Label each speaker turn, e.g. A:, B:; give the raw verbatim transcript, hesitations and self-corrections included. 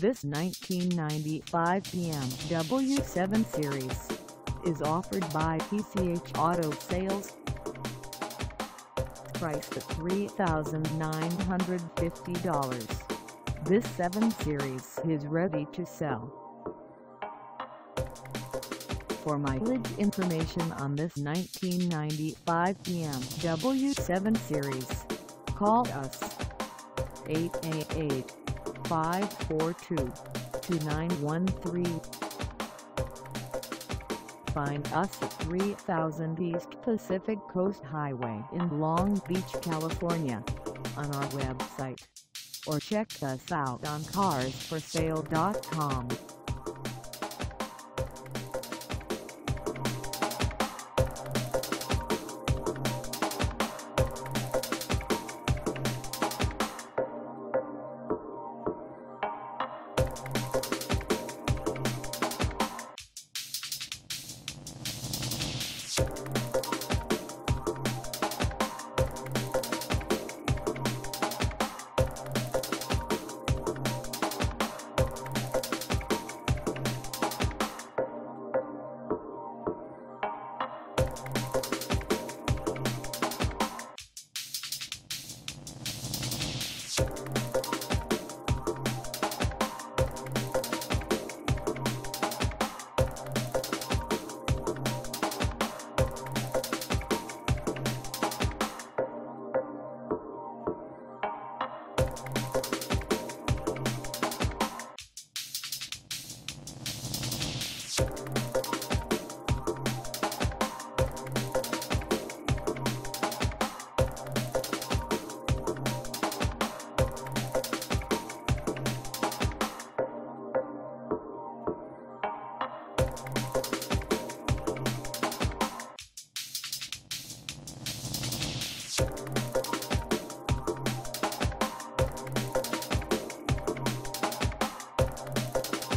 A: This nineteen ninety-five B M W seven Series is offered by P C H Auto Sales. Priced at three thousand nine hundred fifty dollars, this seven Series is ready to sell. For mileage information on this nineteen ninety-five B M W seven Series, call us eight eight eight, five four two, two nine one three. Find us at three thousand East Pacific Coast Highway in Long Beach, California, on our website, or check us out on cars for sale dot com.
B: You